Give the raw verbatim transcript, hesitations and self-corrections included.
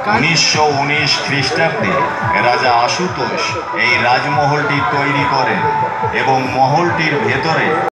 উনিশশো উনিশ খ্রিস্টাব্দে রাজা আশুতোষ এই রাজমহলটি তৈরি করেন এবং মহলটির ভেতরে